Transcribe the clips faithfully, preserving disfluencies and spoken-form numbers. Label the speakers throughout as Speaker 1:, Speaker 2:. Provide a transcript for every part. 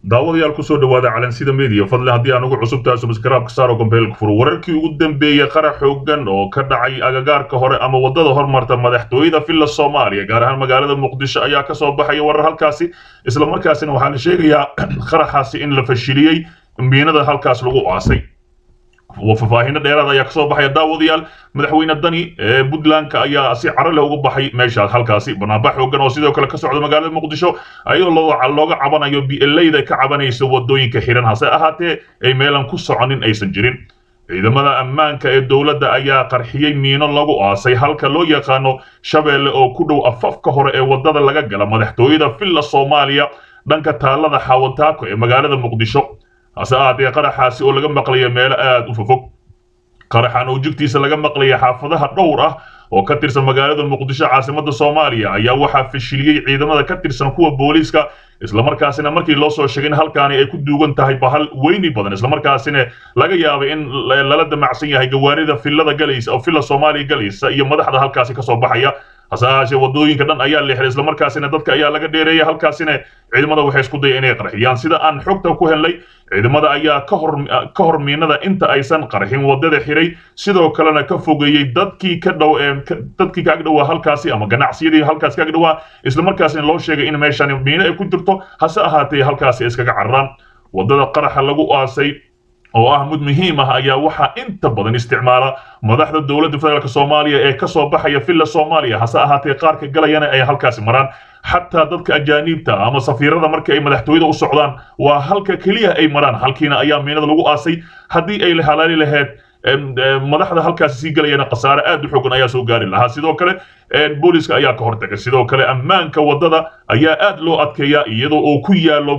Speaker 1: daawadayaal ku soo dhawaada calansida media fadlan haddii aan ugu cusubtahay subscribe ka saaro gombeelka furo wararkii ugu dambeeyay qarax xooggan oo ka dhacay agagaarka hore ama wadada hormarta madaxtooyada filla Soomaaliya gaar ahaan magaalada Muqdisho ayaa ka soo baxay warar halkaasi isla markaasina waxaan sheegayaa qaraxaasi in la fashiliyay miinada halkaas lagu aasay وففاهنا ديرada ayaa ka soo baxay daawadayaal madaxweyne Dani ee Puntland ayaa si carar leh uga baxay meesha halkaasi banaabax xooggan oo sidoo kale ka socda magaalada Muqdisho ayuu looga cabanayo B L A da ka cabanayso wadooyinka xiran hase ahaatee ay meelan ku soconin aysan jirin ciidamada ammaanka ee dawladda ayaa qarxiyay miino lagu aasay halka loo yaqaano Shabeelle oo ku dhow afafka hore ee wadada laga gala madaxtooyada Villa Soomaaliya dhanka taalada Xawataako ee magaalada Muqdisho asaadii qaraxaasi oo laga maqlayo meel aad u fofog qaraxan oo jugtiisa laga maqlayo xaafadaha dhowr ah oo ka tirsan magaalada Muqdisho caasimadda Soomaaliya ayaa waxa fashiliyay ciidamada ka tirsan kuwa booliska isla markaasina markii loo soo sheegay halkaan ay ku duugan tahay bahal weyni badan isla markaasina laga yaabay in lala damacsan yahay gawaarida fillada galaysa oo Villa Soomaaliya galaysa iyo madaxda halkaasi ka soo baxaya asaashe wadooyinka dhan ayaa la xiray isla markaasina dadka ayaa laga dheereeyay halkaasina ciidamada waxay isku dayeen inay qarxiyaan sida aan xogta ku helnay ciidamada ayaa ka hor ka hor miinada inta aysan qarxin wadada xiray sidoo kalena ka fogeeyay dadkii ka dhow ee dadkii ka dhow halkaasi ama ganacsiyadii halkaas ka dhow isla markaasina loo sheegay in meeshan miina ay ku jirto hase ahaatee halkaasi iskaga cararaan wadada qaraxa lagu aasay oo ah mid muhiim ah ayaa waxa inta badan isticmaala madaxda dawladda federaalka Soomaaliya ee ka soo baxaya Villa Soomaaliya hase ahaatee qaar ka galayana ay halkaasi maraan hatta dadka ajaanibta ama safiirada markay ay madaxtooyada u socdaan waa halka kaliya ay maraan halkiina ayaa miinada lagu aasay hadii ay la halaali lahayd madaxda halkaasi si galayana qasaare aad u xooggan ayaa soo gaari lahaa sidoo kale booliska ayaa ka hortagay sidoo kale ammaanka wadada ayaa aad loo adkeeyaa iyadoo uu ku yaalo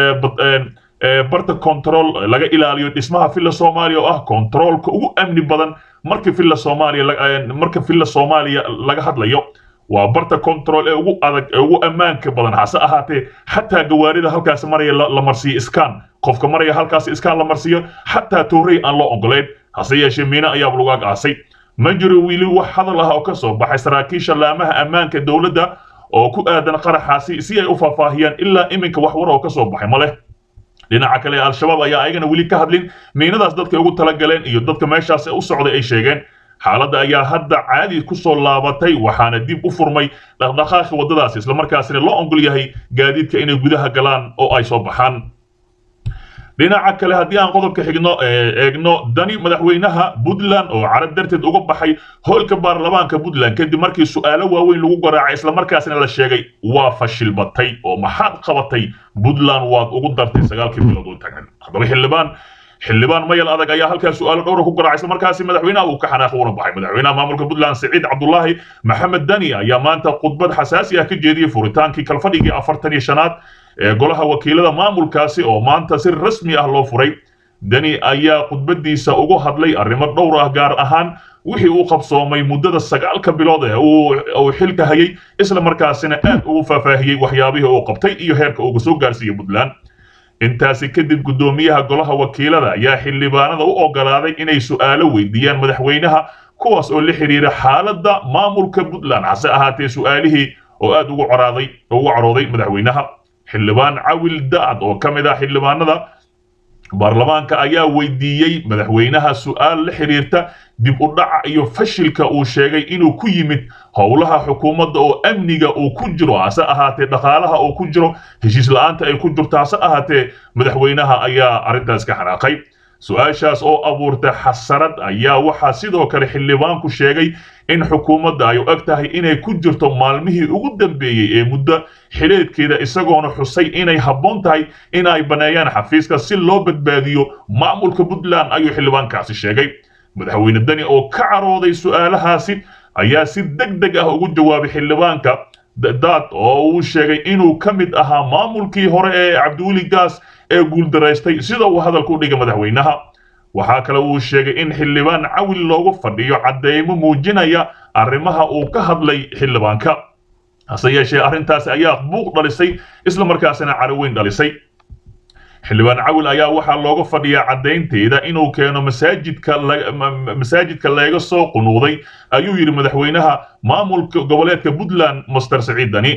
Speaker 1: barta control laga ilaaliyo dhismaha Villa Soomaaliya oo ah controlka ugu amni badan marka Villa Soomaaliya marka Villa Soomaaliya laga hadlayo waa barta control ee ugu adag ee ugu ammaanka badan hase ahaatee hatta gawaarida halkaas maraya la marsiyo scan qofka maraya halkaas scan la marsiyo hatta toorey aan loo ogoleyn hase yeeshee miina ayaa lagu aasay ma jiro wiili wax hadal ah oo ka soo baxay saraakiisha laamaha ammaanka dawladda oo ku aadan qaraxaasi si ay u faahfaahiyaan ilaa iminka wax war oo ka soo baxay male dhinaca kale al-shabaab ayaa ayagana wali ka hadlin miinadaas dadka ugu tala galeen iyo dadka meeshaas u socday ay sheegeen xaaladda ayaa hadda caadi ku soo laabatay waxaana dib u furmay dhaqdhaqaaqa wadadaas isla markaasina loo ogol yahay gaadiidka inay gudaha galaan oo ay soo baxaan dhinaca kale haddii aan qodobka xigno eegno Dani madaxweynaha Puntland oo carab darteed uga baxay hoolka baarlamaanka Puntland kadib markii su'aalo waaweyn lagu garaacay isla markaasina la sheegay waa fashil batay oo maxaad qabatay Puntland waad ugu dartay sagaalkii bilood oo taagan hadaba xildhibaan xildhibaan mayal adag ayaa halkaas su'aalo dhowr ku garaacay isla markaasina madaxweynaha uu ka xanaaqay una baxay madaxweynaha maamulka Puntland Saciid Cabdullaahi Maxamed Dani ayaa maanta khudbad xasaasi ah ka jeediyay furitaankii kalfadhigii afartan iyo shanaad ee golaha wakiilada maamulkaasi oo maanta si rasmi ah loo furay Dani ayaa khudbadiisa ugu hadlay arrimo dhowr ah gaar ahaan wixii uu qabsoomay muddada sagaalka bilood ee uu xilka hayay isla markaasina aad ugu faahfaahiyay waxyaabihii uu qabtay iyo heerka uu soo gaarsiiyay Puntland intaasi kadib gudoomiyaha golaha wakiilada ayaa xildhibaanada u ogolaaday inay su'aalo weydiiyaan madaxweynaha kuwaas oo la xiriira xaaladda maamulka Puntland hase ahaatee su'aalihii oo aad ugu caraaday ugu carooday madaxweynaha xildhibaan Cawil Daad oo kamid ah xildhibaanada baarlamaanka ayaa weydiiyay madaxweynaha su'aal la xiriirta dib u dhac iyo fashilka uu sheegay inuu ku yimid howlaha xukuumadda oo amniga uu ku jiro hase ahaatee dhaqaalaha uu ku jiro heshiis la'aanta ay ku jirto hase ahaatee madaxweynaha ayaa arrintaas ka xanaaqay su'aashaas oo abuurtay xasarad ayaa waxa sidoo kale xildhibaanku sheegay in xukuumadda ay og tahay inay ku jirto maalmihii ugu dambeeyay ee muddo xileedkeeda isagoona xusay inay habboon tahay in ay baneeyaan xafiiska si loo badbaadiyo maamulka Puntland ayuu xildhibaankaasi sheegay madaxweyne Dani oo ka carooday su'aalahaasi ayaa si degdeg ah ugu jawaabay xildhibaanka Daad oo uu sheegay inuu ka mid ahaa maamulkii hore ee Cabdiweli Gaas ee guuldareystay sida uu hadalku dhigay madaxweynaha waxa kale uu sheegay in xildhibaan Cawil loogu fadhiyo cadeymo muujinaya arrimaha uu ka hadlay xildhibaanka hase yeeshee arrintaas ayaa buuq dhalisay isla markaasina caraweyn dhalisay xildhibaan Cawil ayaa waxa looga fadhiyaa cadeynteeda inuu keeno masaajidka masaajidka laga soo qunuuday ayuu yiri madaxweynaha maamulka goboleedka Puntland Master Saciid Dani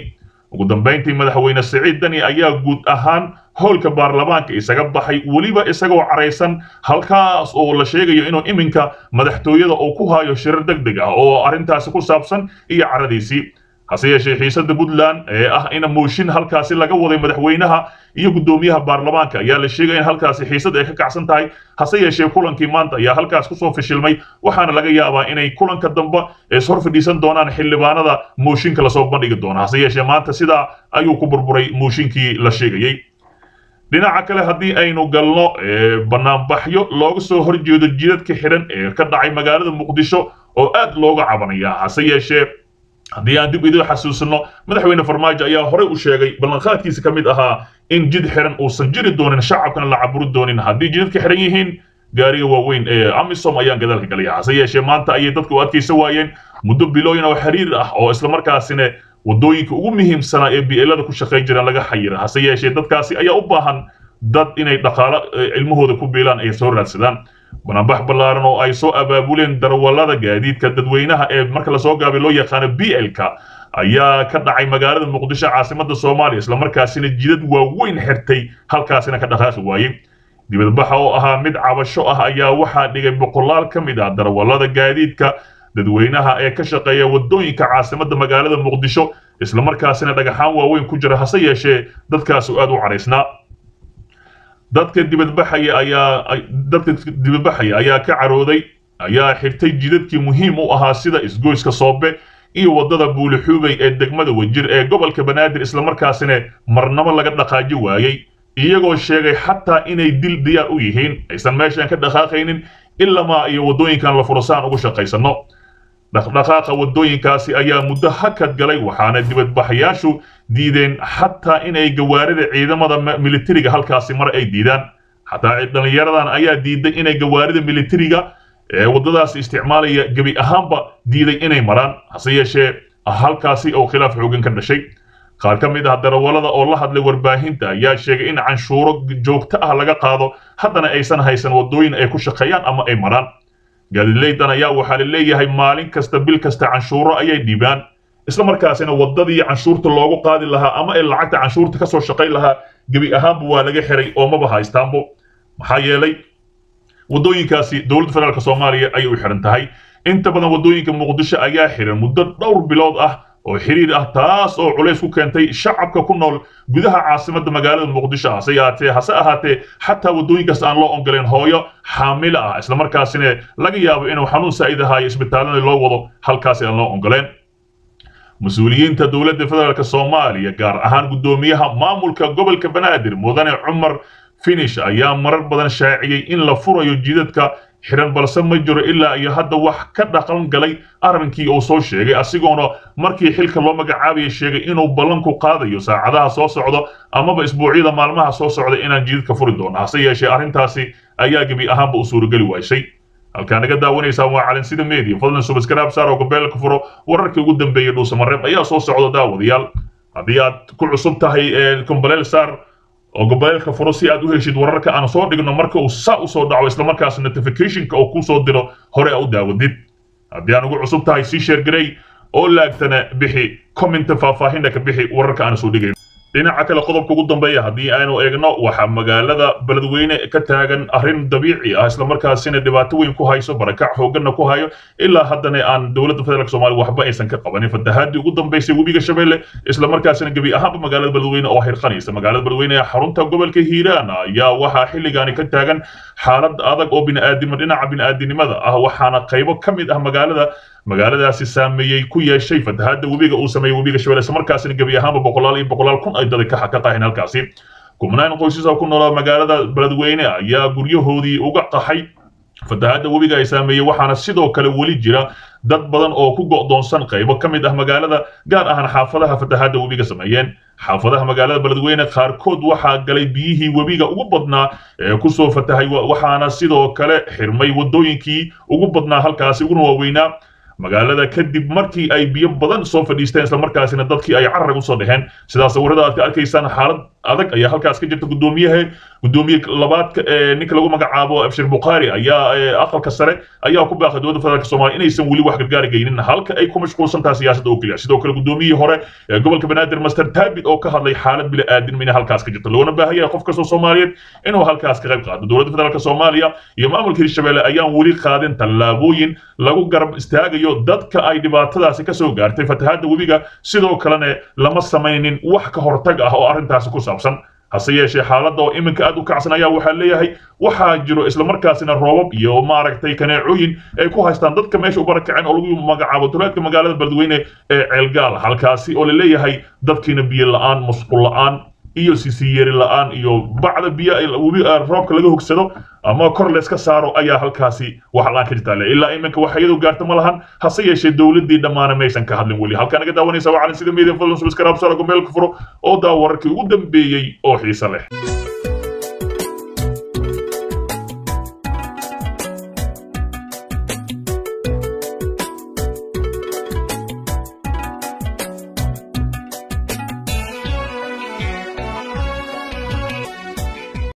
Speaker 1: ugu dambeyntii madaxweyne Siciid Dani ayaa guud ahaan howlka baarlamaanka isaga baxay waliba isagoo careysan halkaas oo la sheegayo inuu iminka madaxtooyada uu ku hayo shirar degdeg ah oo arintaasi ku saabsan iyo caradiisii hase yeeshee xiisada Puntland ee ah in mooshin halkaasi laga waday madaxweynaha iyo gudoomiyaha baarlamaanka ayaa la sheegay in halkaasi xiisad ay ka kacsan tahay hase yeeshee kulankii maanta ayaa halkaas ku soo fashilmay waxaana laga yaabaa inay kulanka dambe ee soo fadhiisan doonaan xildhibaanada mooshinka la soo bandhigi doona hase yeeshee maanta sida ayuu ku burburay mooshinkii la sheegayay dhinaca kale haddii aynu galno banaanbaxyo looga soo horjeedo jidadka xiran ee ka dhacay magaalada Muqdisho oo aad looga cabanaya hase yeeshee haddii aan dib idin xasuusino madaxweyne Farmaajo ayaa horey u sheegay ballanqaadkiisa ka mid ahaa in jid xiran uusan jiri doonin shacabkana la caburi doonin haddii jidadka xiran yihiin gaariga waaweyn ee Amisom ayaan gadaalka galaya hase yeeshee maanta ayay dadku u adkaysa waayeen muddo bilooyin oo xiriir ah oo isla markaasina wadooyinka ugu muhiimsanaa ee biilada ku shaqeey jireen laga xayira hase yeeshee dadkaasi ayaa u baahan dad inay dhaqaale ilmahooda ku biilaan ay soo raadsadaan banaanbax ballaaran oo ay soo abaabuleen darwalada gaadiidka dadweynaha ee marka la soo gaabay loo yaqaan B L-ka ayaa ka dhacay magaalada Muqdisho caasimadda Soomaaliya isla markaasina jidad waaweyn xirtay halkaasina ka dhaqaaqi waayay dibadbaxa oo ahaa mid cabasho ah ayaa waxaa dhigay boqolaal ka mid ah darwalada gaadiidka dadweynaha ee ka shaqeeya wadooyinka caasimadda magaalada Muqdisho isla markaasina dhagaxaan waaweyn ku jira hase yeeshee dadkaas aad u careysnaa dadka dibadbaxaya ayaa dadka dibadbaxaya ayaa ka carooday ayaa xirtay jidadkii muhiim u ahaa sida isgoyska Soobe iyo wadada Buulixuubay ee degmada Wajir ee gobolka Banaadir isla markaasina marnaba laga dhaqaaji waayay iyagoo sheegay xataa inay dil diyaar u yihiin aysan meeshan ka dhaqaaqaynin ilaa iyo wadooyinkan la furasaan ugu shaqaysano dhaqdhaqaaqa wadooyinkaasi ayaa muddo hakad galay waxaana dibadbaxayaashu diideen xataa inay gawaarida ciidamada militariga halkaasi mar ay diidaan xataa dhalinyaradan ayaa diiday inay gawaarida militariga ee wadadaas isticmaalaya gabi ahaanba diiday inay maraan hase yeeshee halkaasi oo khilaaf xoogan ka dhashay qaar ka mid ah darawalada oo la hadlay warbaahinta ayaa sheegay in canshuuro joogto ah laga qaado haddana aysan haysan wadooyin ay ku shaqeeyaan ama ay maraan gaadiidleydan ayaa waxaa la leeyahay maalin kasta bil kasta canshuuro ayay dhibaan isla markaasina wadadii canshuurta loogu qaadi lahaa ama ay lacagta canshuurta ka soo shaqay lahaa gabi ahaanba waa laga xiray oo maba haystaanbo maxaa yeelay wadooyinkaasi dowladda federaalka Soomaaliya ay u xiran tahay inta badan wadooyinka Muqdisho ayaa xiran muddo dhowr bilood ah oo xiriir ah taas oo culays ku keentay shacabka ku nool gudaha caasimadda magaalada Muqdisho hase yaatee hase ahaatee xataa wadooyinkaas aan loo ogoleen hooyo xaamil ah isla markaasina laga yaabo inuu xanuun saa'id ah ay isbitaalada loo wado halkaas aan loo ogoleen mas'uuliyiinta dowladda federaalka Soomaaliya gaar ahaan gudoomiyaha maamulka gobolka Banaadir mudane Cumar Finish ayaa marar badan shaaciyay in la furayo jidadka xiran balse ma jiro ilaa iyo hadda wax ka dhaqan galay arrinkii uu soo sheegay asigoona markii xilka loo magacaabay sheegay inuu ballan ku qaadayo saacadaha soo socdo amaba isbuucyada maalmaha soo socda inaan jidadka furi doono hase yeeshee arrintaasi ayaa gabi ahaanba u suuragali waysay halkaan naga daawanaysaa waa Calansida Media fadlan subscribe saar oo gobolka furo wararkii ugu dambeeyay dhuusa mareeb ayaa soo socda daawadayaal haddii aad ku cusub tahay kumbaleel saar oo gobolka furo si aad u heshid wararka aan soo dhigno marka uu saa u soo dhaco isla markaas notification-ka oo ku soo diro hore u daawadid haddii aan ugu cusub tahay si share garay oo laagtana bixi comment faahfaahinta ka bixi wararka aan soo dhigay dhinaca kale qodobka ugu dambeeya haddii aynu eegno waxa magaalada Beledweyne ka taagan arrin dabiici ah isla markaasina dhibaato weyn ku hayso barakac hooganna ku hayo ilaa haddana aan dowladda federaalka Soomaaliya waxba aysan ka qabanin fatahaadii ugu dambeysay webiga Shabeelle isla markaasina gabi ahaanba magaalada Beledweyne oo hirqanaysa magaalada Beledweyne ee xarunta gobolka Hiiraan ayaa waxa xilligaani ka taagan xaalad adag oo bini'aadimo dhinaca bini'aadinimada ah waxaana qaybo ka mid ah magaalada magaaladaasi saameeyay ku yeeshay fatahaada webiga uu sameeyay webiga Shabeelle isla markaasina gabi ahaanba boqolaal iyo boqolaal kun ay dad ka xaqaqayn halkaasi kumnaan qoysas oo ku nool magaalada Beledweyne ayaa guryahoodii uga qaxay fatahaada webiga ay saameeyay waxaana sidoo kale wali jira dad badan oo ku go'doonsan qaybo ka mid ah magaalada gaar ahaan xaafadaha fatahaada webiga sameeyeen xaafadaha magaalada Beledweyne qaarkood waxa galay biyihii webiga ugu badnaa ee ku soo fatahay waxaana sidoo kale xirmay wadooyinkii ugu badnaa halkaasi ugu waaweynaa magaalada kadib markii ay biyo badan soo fadhiisteen isla markaasina dadkii ay carrag u soo dhexeen sidaas sawirada aad ka arkaysaan xaalad adag ayaa halkaas ka jirta gudoomiyaha gudoomiye labaad ee ninka lagu magacaabo Abshir Bukhari ayaa aqalka sare ayaa ku baaqay dowladda federaalka Soomaaliya inaysan wali wax gargaar geynin halka ay ku mashquulsan tahay siyaasadda oo kaliya sidoo kale gudoomiye hore ee gobolka Banaadir Master Tabid oo ka hadlay xaalad bila aadin min halkaas ka jirta loona baahan yahay qof kasta Soomaaliyeed inuu halkaas ka qayb qaato dowladda federaalka Soomaaliya iyo maamulka Hirshabelle ayaan wali qaadin tallaabooyin lagu garab istaagayo dadka ay dhibaatadaasi ka soo gaartay fatahaadda webiga sidoo kalena lama samaynin wax ka hortag ah oo arrintaasi ku saabsan hase yeeshee xaaladda oo iminka aad u kacsan ayaa waxaa leeyahay waxaa jiro isla markaasina roobab iyo maaragtay kaneecooyin ay ku haystaan dadka meesha u barakaceen oo lagu magacaabo duleedka magaalada Beledweyne ee Ceelgaal halkaasi oo la leeyahay dadkiina biyo la'aan musqul la'aan iyo sisiyeeri la'aan iyo bacda biyo webi roobka laga hogsado ama kor la iska saaro ayaa halkaasi wax la'aan ka jirta ilaa iminka wax iyadu gaarto ma lahan hase yeeshee dawladdii dhammaana maysan ka hadlin weli halka naga daawanaysa waa Calansida Media fadlan subscribe saro gomeel ku furo oo daa wararkii ugu dambeeyay oo xiiso leh